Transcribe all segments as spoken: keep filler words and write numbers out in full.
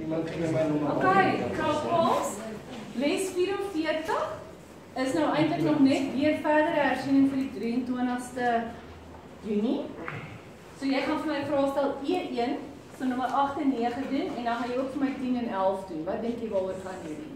Okay, Kraus, les vyforenveertig is nou eintlik nog net weer verdere hersiening vir die drieëntwintigste Junie. So jy gaan vir my vraestel E een, so nommer agt en nege doen en dan gaan jy ook vir my tien en elf doen. Wat dink jy waaroor gaan hierdie?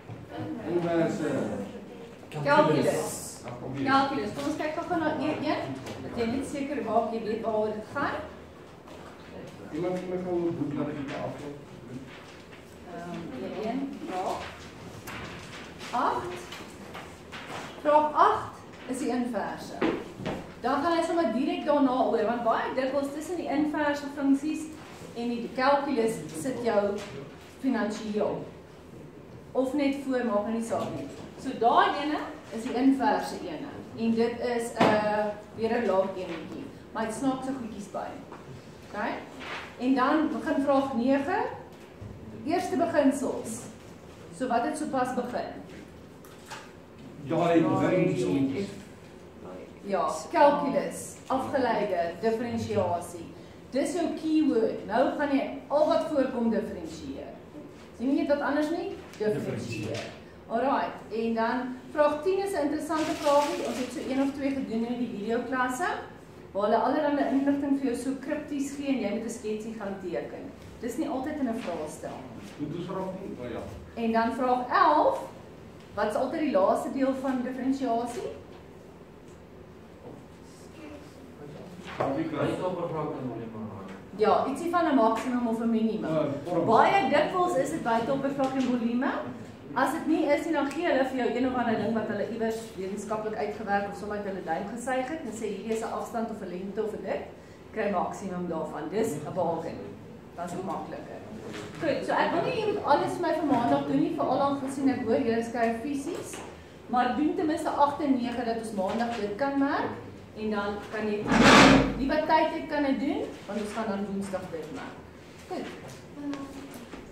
Calculus. Calculus. Kom ons kyk gou na E een. Dat jy net seker maak jy weet waaroor dit gaan. Iemand kan my gou 'n boek laat ek afloop. Ehm E een, vraag agt. Vraag agt is die inverse. Dan gaan jy sommer direk daarna oor, want baie dikwels tussen die inverse funksies en die calculus sit jou finansiëel. Of net voor, maak nie saak nie. So daai ene is die inverse ene. En dit is 'n uh, weer 'n laag enetjie. Maar dit snaakse goedjies by. OK? En dan begin vraag nege. Eerste beginsels. So wat het sopas begin? Daai beginsels. Ja, calculus, afgeleide, differentiasie. Dis jou keyword. Nou gaan jy al wat voorkom differentieer. Sien jy dit anders nie? Differentieer. Alright, en dan vraag tien is 'n interessante vraagie. Ons het so een of twee gedoen in die videoklasse, waar hulle allerlei inligting vir jou so kripties gee en jy moet 'n sketsie gaan teken. Dis nie altyd in 'n vraestel. Moet ons vraag nie? Oh, ja. En dan vraag elf, wat is altyd die laaste deel van differentiasie? Ja, ietsie van 'n maksimum of 'n minimum. Baie dikwels is dit buiteoppervlak en volume. As dit nie is nie, dan gee hulle vir jou een of ander ding wat hulle iewers wetenskaplik uitgewerk of sommer uit hulle duim gesuig het en sê hierdie is 'n afstand of 'n lengte of 'n dit. Kry maksimum daarvan. Dis 'n wagen. Dat is ook makliker. Goed, so ek wil nie jy moet alles vir my vir maandag doen nie, veral aangesien ek hoor julle skryf fisies, maar doen ten minste agt en nege dat ons maandag dit kan merk. En dan kan jy die wat tyd het kan dit doen, want ons gaan dan woensdag dit maak. Goed.